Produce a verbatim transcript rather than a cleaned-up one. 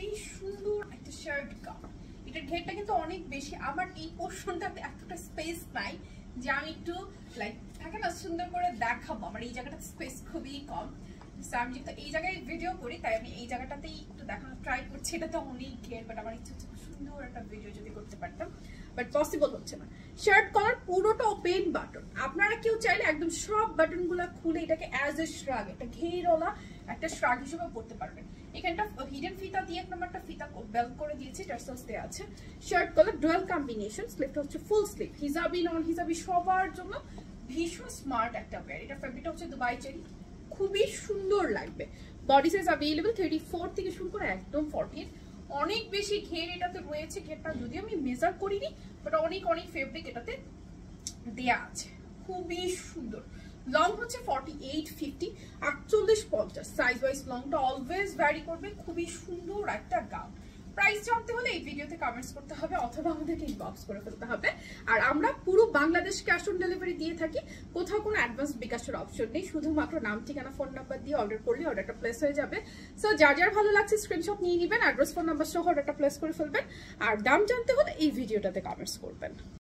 খুবই সুন্দর একটা শার্ট গাউন। এটার ঘেরটা কিন্তু অনেক বেশি, আমার এই পোর্শনটাতে এতটা স্পেস নাই যে আমি একটু লাইক থাকে না সুন্দর করে দেখাবো, আমার এই জায়গাটা স্পেস খুবই কম। আমি যেহেতু এই জায়গায় ভিডিও করি তাই আমি এই জায়গাটাতেই একটু দেখানোর ট্রাই করছি। এটা তো অনেক ঘের, বাট আমার ইচ্ছে হচ্ছে সুন্দর একটা ভিডিও যদি করতে পারতাম, বাট পসিবল হচ্ছে না। শার্ট কলার পুরোটা ওপেন বাটন, আপনারা কেউ চাইলে একদম সব বাটন গুলা খুলে এটাকে অ্যাজ এ শ্রাগ, একটা ঘেরওয়ালা একটা শ্রাগ হিসেবে পড়তে পারবেন। এখানটা হিডেন ফিতা দিয়ে এক নম্বরটা ফিতা বেল্ট করে দিয়েছি, টার্সেলস দেওয়া আছে। শার্ট কলার ডুয়াল কম্বিনেশন, স্লিভটা হচ্ছে ফুল স্লিভ, হিজাবি নন হিজাবি সবার জন্য ভীষণ স্মার্ট একটা ওয়্যার। এটা ফেব্রিকটা হচ্ছে দুবাই চেরি, খুবই সুন্দর লাগবে। Body size available thirty four থেকে শুরু করে একদম ফর্টি। অনেক বেশি ঘের এটাতে রয়েছে, ঘেরটা যদিও আমি মেজার করিনি, বাট অনেক অনেক ফেব্রিক এটাতে দেয়া আছে, খুবই সুন্দর। লং হচ্ছে ফর্টি এইট ফিফটি, আটচল্লিশ পঞ্চাশ সাইজ ওয়াইজ লংটা অলওয়েজ ভ্যারি করবে। খুবই সুন্দর একটা গাউন। প্রাইস জানতে হলে এই ভিডিওতে কমেন্টস করতে হবে অথবা আমাদেরকে ইনবক্স করে ফেলতে হবে। আর আমরা পুরো বাংলাদেশ ক্যাশ অন ডেলিভারি দিয়ে থাকি, কোথাও কোনো অ্যাডভান্স বিকাশের অপশন নেই, শুধুমাত্র নাম ঠিকানা ফোন নাম্বার দিয়ে অর্ডার করলে অর্ডারটা প্লেস হয়ে যাবে। সো যার যার ভালো লাগছে স্ক্রিনশট নিয়ে নেবেন, অ্যাড্রেস ফোন নাম্বার সহ অর্ডারটা প্লেস করে ফেলবেন। আর দাম জানতে হলে এই ভিডিওটাতে কমেন্টস করবেন।